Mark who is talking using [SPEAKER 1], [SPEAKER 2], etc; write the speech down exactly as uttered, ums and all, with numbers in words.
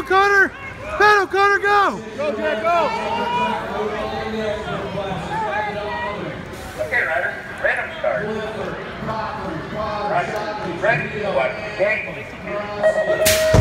[SPEAKER 1] O'Connor! Pat O'Connor, go!
[SPEAKER 2] Go, Jack, go!
[SPEAKER 3] Okay, Ryder. Random start. Ryder. Ready? What? Game.